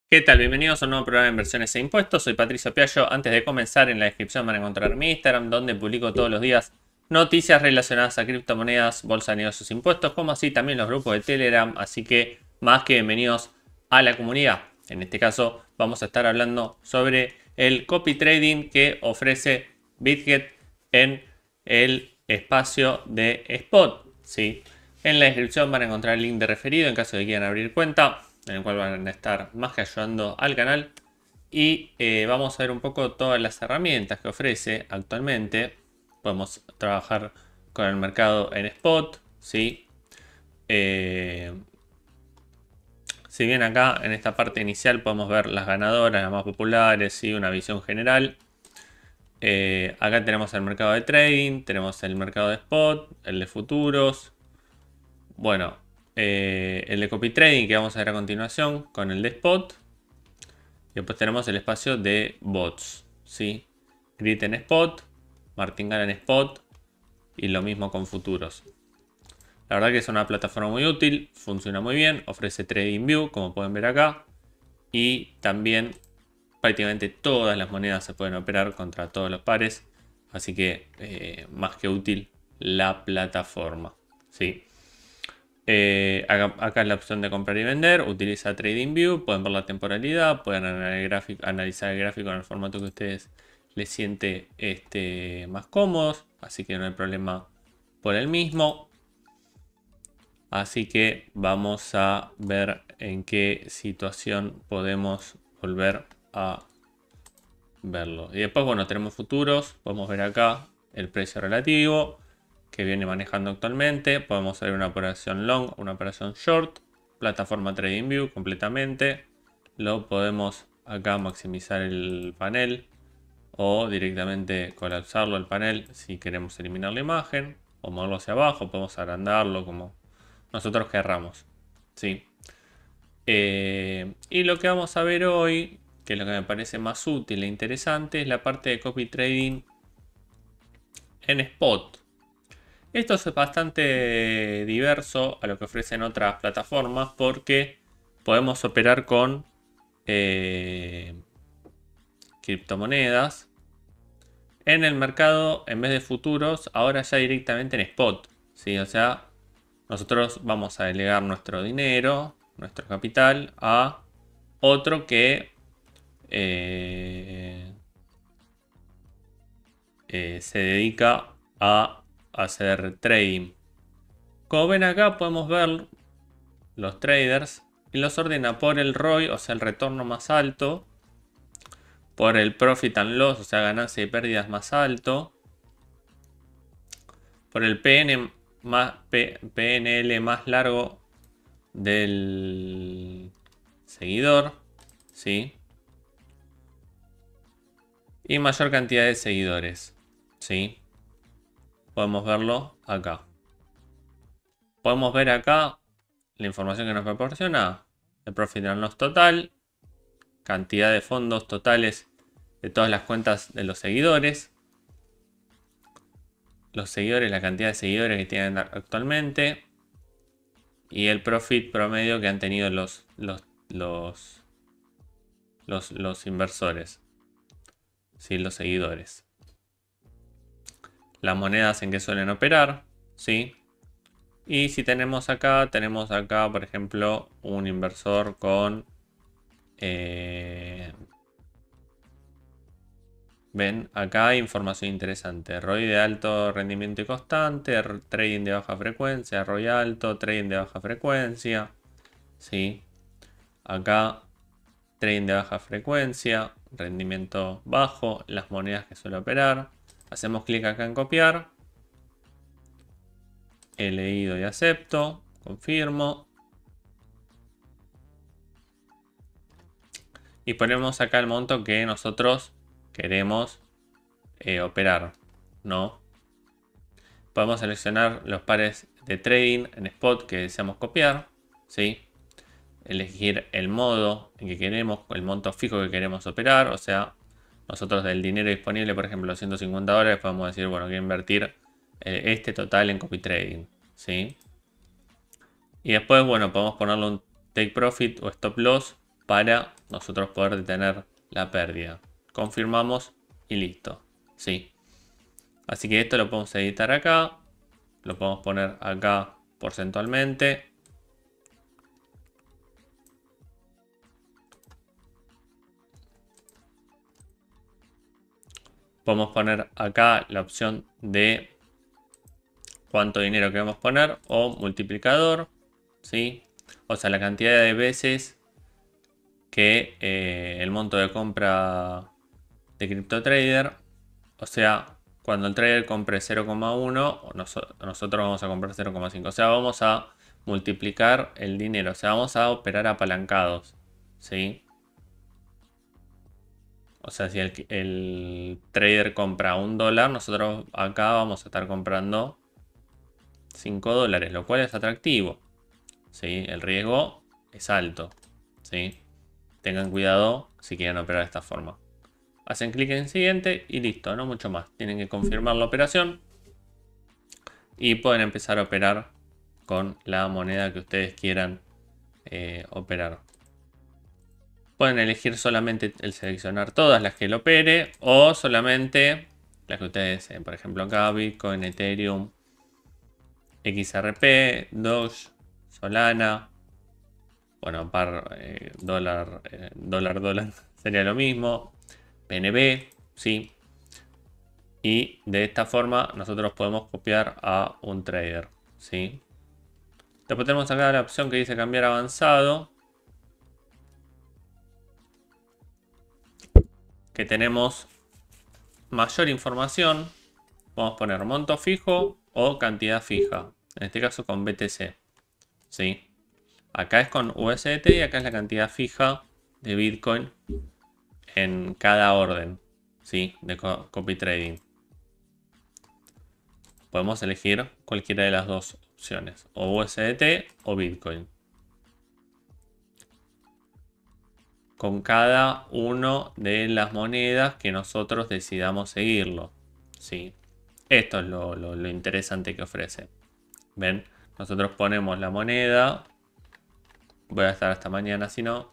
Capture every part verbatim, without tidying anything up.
¿Qué tal? Bienvenidos a un nuevo programa de inversiones e impuestos. Soy Patricio Piaggio. Antes de comenzar, en la descripción van a encontrar mi Instagram, donde publico todos los días noticias relacionadas a criptomonedas, bolsa de negocios, impuestos, como así también los grupos de Telegram. Así que más que bienvenidos a la comunidad. En este caso vamos a estar hablando sobre el copy trading que ofrece BitGet en el espacio de Spot. ¿Sí? En la descripción van a encontrar el link de referido en caso de que quieran abrir cuenta, en el cual van a estar más que ayudando al canal. Y eh, vamos a ver un poco todas las herramientas que ofrece actualmente. Podemos trabajar con el mercado en spot, ¿sí? Eh, si bien acá en esta parte inicial podemos ver las ganadoras, las más populares y una visión general. Eh, acá tenemos el mercado de trading, tenemos el mercado de spot, el de futuros. Bueno, eh, el de copy trading que vamos a ver a continuación con el de spot. Y después tenemos el espacio de bots, ¿sí? Grit en spot, Martingale en spot y lo mismo con futuros. La verdad que es una plataforma muy útil, funciona muy bien, ofrece TradingView como pueden ver acá. Y también prácticamente todas las monedas se pueden operar contra todos los pares. Así que eh, más que útil la plataforma, ¿sí? Eh, acá, acá es la opción de comprar y vender. Utiliza TradingView. Pueden ver la temporalidad. Pueden analizar el gráfico en el formato que a ustedes les siente este, más cómodos. Así que no hay problema por el mismo. Así que vamos a ver en qué situación podemos volver a verlo. Y después, bueno, tenemos futuros. Podemos ver acá el precio relativo que viene manejando actualmente. Podemos ver una operación long, una operación short, plataforma TradingView completamente. Lo podemos acá maximizar el panel o directamente colapsarlo el panel si queremos eliminar la imagen o moverlo hacia abajo. Podemos agrandarlo como nosotros querramos, ¿sí? Eh, y lo que vamos a ver hoy, que es lo que me parece más útil e interesante, es la parte de copy trading en spot. Esto es bastante diverso a lo que ofrecen otras plataformas porque podemos operar con eh, criptomonedas en el mercado en vez de futuros, ahora ya directamente en spot, ¿sí? O sea, nosotros vamos a delegar nuestro dinero, nuestro capital a otro que eh, eh, se dedica a hacer trading. Como ven acá podemos ver los traders y los ordena por el R O I, o sea el retorno más alto, por el profit and loss, o sea ganancia y pérdidas más alto, por el P N más, P, PNL más largo del seguidor, ¿sí? Y mayor cantidad de seguidores, ¿sí? Podemos verlo acá. Podemos ver acá la información que nos proporciona el profit and loss total, cantidad de fondos totales de todas las cuentas de los seguidores, los seguidores, la cantidad de seguidores que tienen actualmente y el profit promedio que han tenido los, los, los, los, los inversores, ¿sí? Los seguidores. Las monedas en que suelen operar, ¿sí? Y si tenemos acá, tenemos acá, por ejemplo, un inversor con... Eh, ven, acá hay información interesante. R O I de alto rendimiento y constante, trading de baja frecuencia, R O I alto, trading de baja frecuencia. ¿Sí? Acá, trading de baja frecuencia, rendimiento bajo, las monedas que suele operar. Hacemos clic acá en copiar. He leído y acepto. Confirmo. Y ponemos acá el monto que nosotros queremos eh, operar, ¿no? Podemos seleccionar los pares de trading en spot que deseamos copiar, ¿sí? Elegir el modo en que queremos, el monto fijo que queremos operar, o sea, nosotros del dinero disponible, por ejemplo, ciento cincuenta dólares, podemos decir, bueno, quiero invertir eh, este total en copy trading, ¿sí? Y después, bueno, podemos ponerle un take profit o stop loss para nosotros poder detener la pérdida. Confirmamos y listo. Sí. Así que esto lo podemos editar acá. Lo podemos poner acá porcentualmente. Podemos poner acá la opción de cuánto dinero queremos poner o multiplicador, ¿sí? O sea, la cantidad de veces que eh, el monto de compra de CryptoTrader, o sea, cuando el trader compre cero coma uno, nosotros vamos a comprar cero coma cinco. O sea, vamos a multiplicar el dinero, o sea, vamos a operar apalancados, ¿sí? O sea, si el, el trader compra un dólar, nosotros acá vamos a estar comprando cinco dólares, lo cual es atractivo, ¿sí? El riesgo es alto, ¿sí? Tengan cuidado si quieren operar de esta forma. Hacen clic en siguiente y listo, no mucho más. Tienen que confirmar la operación y pueden empezar a operar con la moneda que ustedes quieran eh, operar. Pueden elegir solamente el seleccionar todas las que él opere o solamente las que ustedes deseen. Por ejemplo acá Bitcoin, Ethereum, X R P, Doge, Solana. Bueno, par, eh, dólar, eh, dólar, dólar sería lo mismo. P N B, sí. Y de esta forma nosotros podemos copiar a un trader, ¿sí? Después tenemos acá la opción que dice cambiar avanzado. Que tenemos mayor información. Podemos poner monto fijo o cantidad fija. En este caso con B T C, ¿sí? Acá es con U S D T y acá es la cantidad fija de Bitcoin en cada orden, ¿sí? De copy trading. Podemos elegir cualquiera de las dos opciones, o U S D T o Bitcoin. Con cada una de las monedas que nosotros decidamos seguirlo, ¿sí? Esto es lo, lo, lo interesante que ofrece. ¿Ven? Nosotros ponemos la moneda. Voy a estar hasta mañana si no.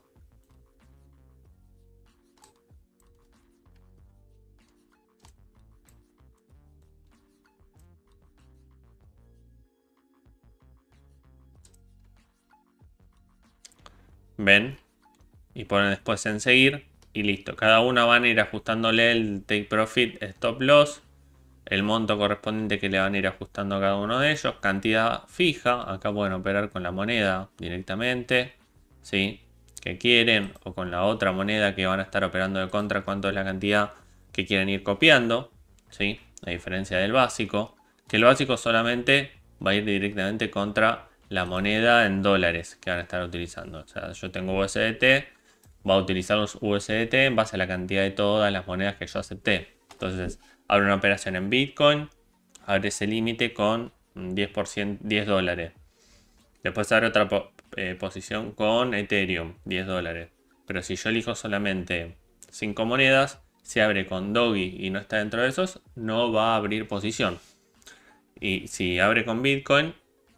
¿Ven? Y ponen después en seguir y listo. Cada una van a ir ajustándole el take profit, stop loss, el monto correspondiente que le van a ir ajustando a cada uno de ellos, cantidad fija. Acá pueden operar con la moneda directamente, ¿sí? Que quieren, o con la otra moneda que van a estar operando de contra, cuánto es la cantidad que quieren ir copiando, ¿sí? A diferencia del básico, que el básico solamente va a ir directamente contra la moneda en dólares que van a estar utilizando. O sea, yo tengo U S D T, va a utilizar los U S D T en base a la cantidad de todas las monedas que yo acepté. Entonces, abre una operación en Bitcoin, abre ese límite con diez por ciento, diez dólares. Después abre otra po eh, posición con Ethereum, diez dólares. Pero si yo elijo solamente cinco monedas, si abre con Dogi y no está dentro de esos, no va a abrir posición. Y si abre con Bitcoin,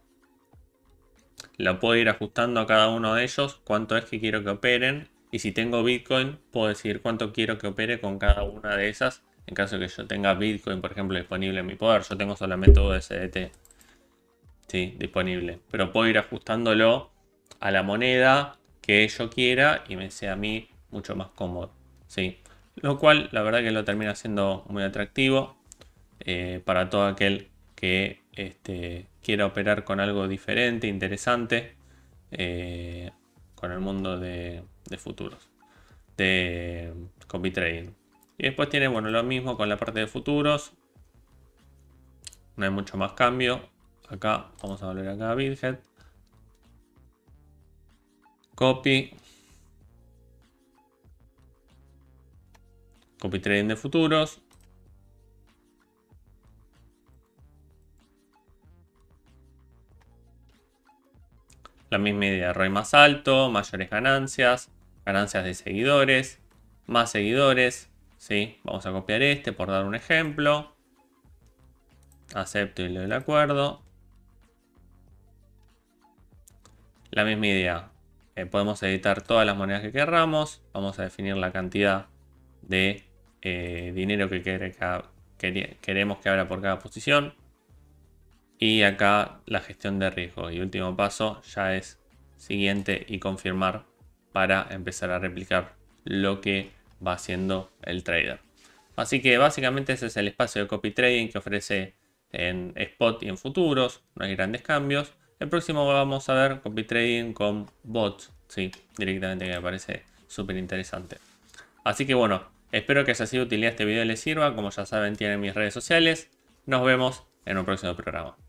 lo puedo ir ajustando a cada uno de ellos cuánto es que quiero que operen. Y si tengo Bitcoin, puedo decidir cuánto quiero que opere con cada una de esas. En caso de que yo tenga Bitcoin, por ejemplo, disponible en mi poder. Yo tengo solamente U S D T, sí, disponible. Pero puedo ir ajustándolo a la moneda que yo quiera y me sea a mí mucho más cómodo, ¿sí? Lo cual, la verdad que lo termina siendo muy atractivo eh, para todo aquel que este, quiera operar con algo diferente, interesante, eh, con el mundo de, de futuros, de copy trading. Y después tiene, bueno, lo mismo con la parte de futuros. No hay mucho más cambio. Acá, vamos a volver acá a Bithead. Copy. Copy trading de futuros. La misma idea, R O I más alto, mayores ganancias, ganancias de seguidores, más seguidores, ¿sí? Vamos a copiar este por dar un ejemplo. Acepto y le doy el acuerdo. La misma idea, Eh, podemos editar todas las monedas que queramos. Vamos a definir la cantidad de eh, dinero que, quere, que queremos que abra por cada posición. Y acá la gestión de riesgo. Y último paso ya es siguiente y confirmar para empezar a replicar lo que va haciendo el trader. Así que básicamente ese es el espacio de copy trading que ofrece en spot y en futuros. No hay grandes cambios. El próximo vamos a ver copy trading con bots. Sí, directamente, que me parece súper interesante. Así que bueno, espero que haya sido de utilidad este video y les sirva. Como ya saben, tienen mis redes sociales. Nos vemos en un próximo programa.